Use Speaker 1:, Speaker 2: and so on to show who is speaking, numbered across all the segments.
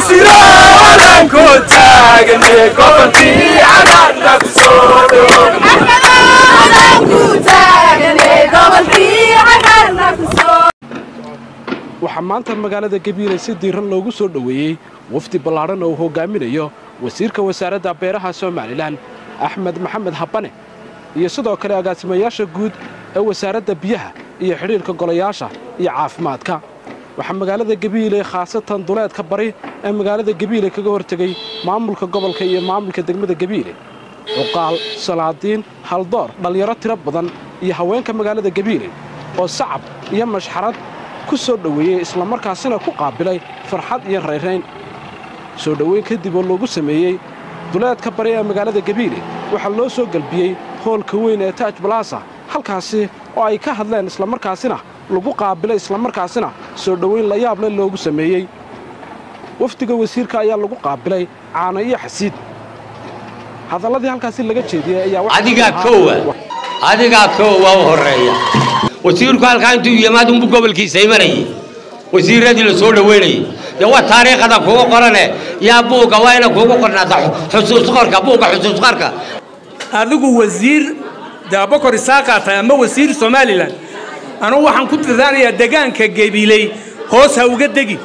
Speaker 1: waxaa maanta magaalada Gabiley si diiran loogu soo dhaweeyay wafdi ballaaran oo hogaaminayo wasiirka wasaaradda beeraha Soomaaliland Axmed Maxamed Habane iyo sidoo kale agaasimayaasha guud ee wasaaradda biyaha iyo xiriirka golayaasha iyo caafimaadka waxaa magaalada Gabiley khaasatan duleedka bari ee magaalada Gabiley kaga hortagay maamulka gobolka iyo maamulka degmada Gabiley uqaal salaadiin haldoor dhalinyaro tiro badan iyo haweenka magaalada Gabiley oo sacab iyo mashxarad ku soo dhaweeyay isla markaasina ku qaabilay farxad iyo reereyn soo dhaweyn kadib oo loogu sameeyay duleedka bari ee magaalada Gabiley waxa loo soo galbiyay hoolka weyn ee Taj Plaza halkaasi oo ay ka hadleen isla markaasina lagu qaabilay isla markaasina soo dhaweyn la yaab leh loogu sameeyay wafdiga wasiirka ayaa lagu qaabilay caano iyo xasiid hadaladii halkaasi laga jeediyay ayaa
Speaker 2: adiga koowa horeeya wasiirku halka intuu yimaado uu gobolkiisa imanay wasiiradii la soo dhaweynay waa taariikhda kugu qorane yaa buuga waa ina kugu qornaa xusuus qorka buuga xusuus qorka
Speaker 3: adigu wasiir daabakor isaaqata ama wasiir Soomaaliland anu waxaan ku tiraanayaa deegaanka Gabiley hoos ha uga degi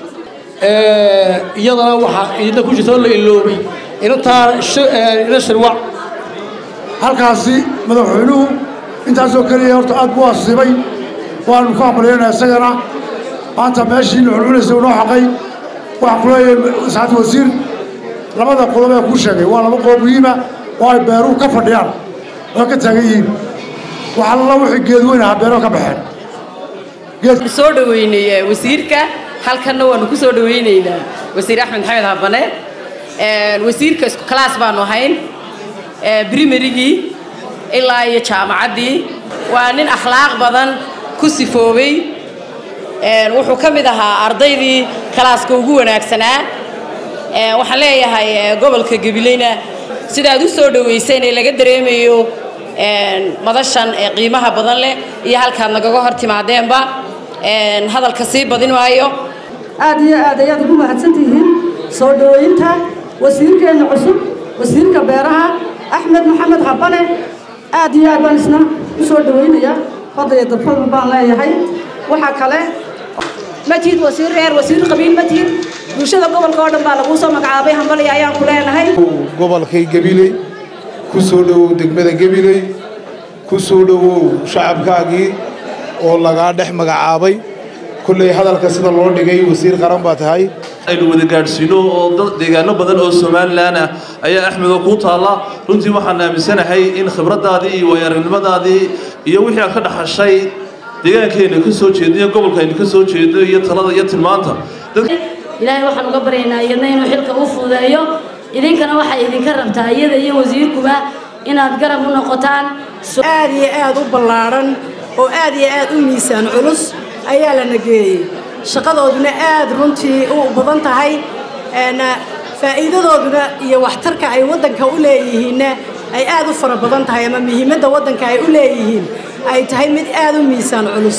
Speaker 4: iyadana waxa idin ku jirto la iloobay inta shirwac halkaasi madaxweynuhu intaasoo kaliya horta aad buu asibay waan ku aqbaleenaa isagana maanta meeshii nuxuunaysa noo xaqay wax kuleeyay saacad wasiir labada qodob ee ku sheegay waa laba qodob muhiim ah oo ay beeruhu ka fadhiyaan oo ka taagan yihiin waxa la wixii geed weyn ah beero ka baxeen
Speaker 5: soo dhaweynay wasiirka halkana waan ku soo dhaweynaynaa wasiir Axmed Maxamed Habane wasiirka isku class baan ahayn primarygii ilaa iyo jaamacadii waa nin akhlaaq badan ku sifoobay wuxuu ka mid ahaa ardaydii kalaaska ugu wanaagsanaa waxaan leeyahay gobolka Gabileyna sidaad u soo dhaweyseen ee laga dareemayo madashan qiimaha badan leh iyo halka nagaga hortimaadeenba hadalka sii badin waayo
Speaker 6: aad iyo aad ayaad ugu mahadsantihiin soo dhaweynta wasiirkeena cusub wasiirka beeraha Axmed Maxamed Habane aad iyo aad baan isna u soo dhaweynaya fadhiga dadka baan leeyahay waxa kale majid wasiir reer wasiir qabiil majid bulshada gobolka oo dhan baa lagu soo magacaabay hambali ayaan ku leenahay
Speaker 7: gobolka Gabiley ku soo dhawow degmada Gabiley ku soo dhawow shacabkaagii oo laga dhex magacaabay kulay hadalka sida loo dhigay wasiir qaran baa tahay
Speaker 8: aynu wada gaarsiino oo deegaano badan oo Soomaaliland ah ayaa Axmed ku taala runtii waxaan aaminsanahay in khibradaadii iyo waayarinimadaadii iyo wixii aad ka dhaxashay deegaankeena ka soo jeediyo gobolkeena ka soo jeedo iyo talada iyo tilmaanta
Speaker 9: ilaahay waxaan uga baryaynaa iyadna inuu xilka u fududeeyo idinkana waxa idinka rabtaa iyada iyo wasiirkuba inaad garab u noqotaan
Speaker 6: aad iyo aad u ballaaran oo aad iyo aad u miisaan culus ayaa la nageeyay shaqadooduna aad runtii u badan tahay faa'iidadooduna iyo waxtarka ay wadanka u leeyihiin ay aad u fara badan tahay ama muhiimadda wadanka ay u leeyihiin ay tahay mid aad u miisaan culus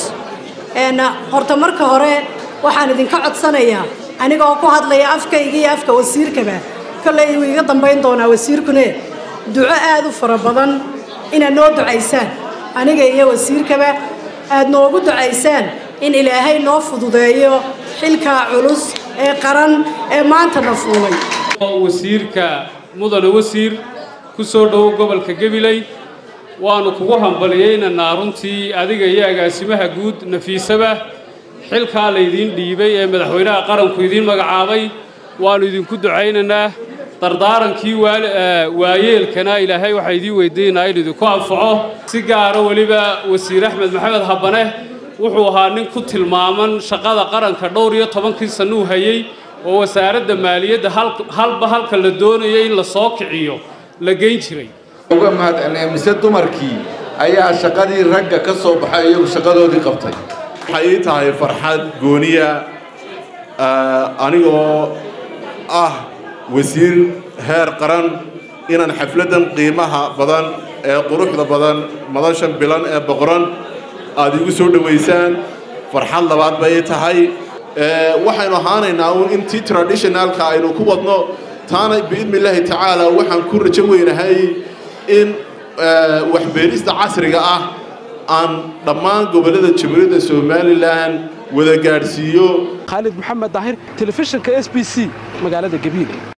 Speaker 6: horta marka hore waxaan idinka codsanayaa aniga oo ku hadlaya afkayga iyo afka wasiirkaba kallay uu iga dambayn doonaa wasiirkune duco aad u fara badan inaad noo ducaysaan aniga iyo wasiirkaba aad noogu ducaysaan in ilaahay noo fududeeyo xilka culus ee qaran ee maanta na fuulay
Speaker 10: wasiirka mudane wasiir ku soo dhaw gobolka Gabiley waanu kugu hambalyeynaa runtii adiga iyo agaasimaha guud nafiisaba xilka la idin dhiibay ee madaxweynaha qaranku idin magacaabay waanu idinku ducaynaynaa dardaarankii waayeelkana ilaahay waxa idin weydiinaa in idinku anfaco si gaar ah waliba wasiir Axmed Maxamed Habane wuxuu ahaa nin ku tilmaaman shaqada qaranka dhowr iyo 10 sano u hayay oo wasaaradda maaliyadda halka la doonayay in la soo kiciyo la geyn jiray
Speaker 11: uga mahadcelnay mise dumarkii ayaa shaqadii ragga ka soo baxay iyagu shaqadoodii qabtay
Speaker 12: waxay tahay farxad gooniya anigoo ah wasiir heer qaran inaan xafladan qiimaha badan ee quruxda badan madashan bilan ee boqoran aad igu soo dhaweysaan farxad labaad bay tahay waxaynu ahaanaynaa uun intii traditionalka aynu ku wadno taana biidni illaahi tacaala waxaan ku rajo weynahay in waxbeerista casriga ah aan dhammaan gobollada jamhuuriyadda somalilan wada gaadhsiiyo
Speaker 1: khaalid maxamed daahir telefishinka SBC magaalada Gabiley